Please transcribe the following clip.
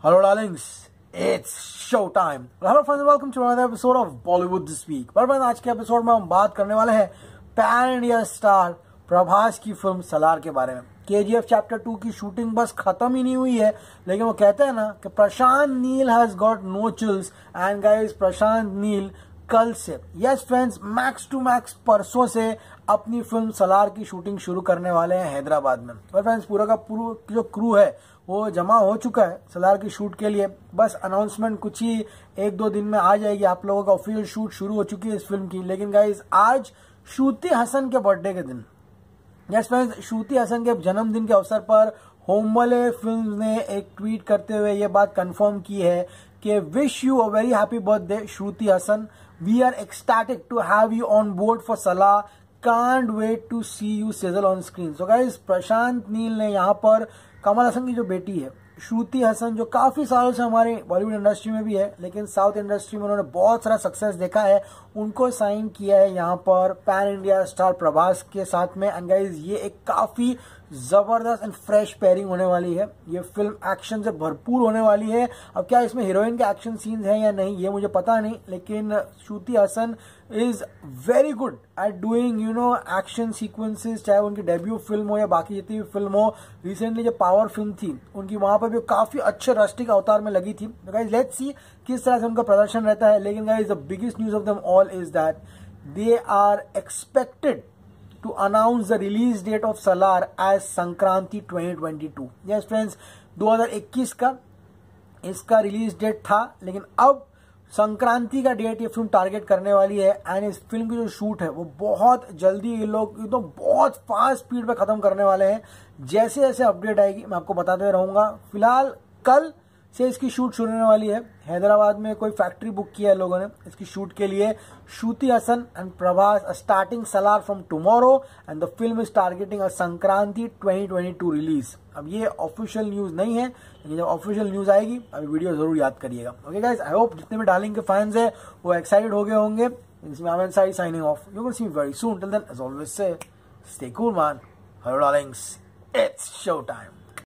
Hello darlings, it's show time. Hello friends, welcome to another episode of Bollywood this week. पर आज के episode में हम बात करने वाले हैं पैन इंडिया स्टार प्रभास की फिल्म सलार के बारे में। KGF चैप्टर 2 की शूटिंग बस खत्म ही नहीं हुई है, लेकिन वो कहते हैं ना कि Prashant Neel has got no chills and guys प्रशांत नील कल से yes friends max to max परसों से अपनी फिल्म सलार की शूटिंग शुरू करने वाले हैं हैदराबाद में। और फ्रेंड्स पूरा का पूरा जो क्रू है वो जमा हो चुका है सलार की शूट के लिए। बस अनाउंसमेंट कुछ ही एक दो दिन में आ जाएगी, आप लोगों का ऑफिशियल शूट शुरू हो चुकी है इस फिल्म की। लेकिन गाइज आज श्रुति हसन के बर्थडे के दिन, यस फ्रेंड्स, श्रुति हसन के जन्मदिन के अवसर पर होमबले फिल्म्स ने एक ट्वीट करते हुए ये बात कंफर्म की है कि wish you a very happy birthday Shruti Haasan, we are ecstatic to have you on board for Salaar, can't wait to see you sizzle on screen. So guys प्रशांत नील ने यहाँ पर कमल हसन की जो बेटी है श्रुति हसन, जो काफी सालों से हमारे बॉलीवुड इंडस्ट्री में भी है लेकिन साउथ इंडस्ट्री में उन्होंने बहुत सारा सक्सेस देखा है, उनको साइन किया है यहाँ पर पैन इंडिया स्टार प्रभास के साथ में। एंड गाइस ये एक काफी जबरदस्त एंड फ्रेश पेयरिंग होने वाली है। ये फिल्म एक्शन से भरपूर होने वाली है। अब क्या इसमें हीरोइन के एक्शन सीन्स हैं या नहीं ये मुझे पता नहीं, लेकिन Shruti Haasan is very good at doing action sequences, चाहे उनकी डेब्यू फिल्म हो या बाकी जितनी भी फिल्म हो। रिसेंटली जो पावर फिल्म थी उनकी, वहां पर भी काफी अच्छे रस्टिक अवतार में लगी थी। गाइस लेट्स सी किस तरह से उनका प्रदर्शन रहता है। लेकिन guys the biggest news of them all is that they are expected to announce the release date of Salar as Sankranti 2022। yes friends, 2021 का इसका रिलीज डेट था, लेकिन अब संक्रांति का डेट ये फिल्म टारगेट करने वाली है। एंड इस फिल्म की जो शूट है वो बहुत जल्दी ये लोग बहुत फास्ट स्पीड पे खत्म करने वाले हैं। जैसे जैसे अपडेट आएगी मैं आपको बताते रहूंगा। फिलहाल कल से इसकी शूट शुरू होने वाली है। हैदराबाद में कोई फैक्ट्री बुक किया है लोगों ने इसकी शूट के लिए। Shruti Haasan and Prabhas starting Salaar from tomorrow and the film is targeting a Sankranti 2022 release. अब ये ऑफिशियल न्यूज नहीं है, लेकिन जब ऑफिशियल न्यूज आएगी अभी वीडियो जरूर याद करिएगा। ओके गाइस, आई होप जितने भी डार्लिंग के फैंस हैं वो एक्साइटेड हो गए होंगे। इसमें I am signing off, you will see me very soon. Till then as always say stay cool man. Hello darlings, it's show time.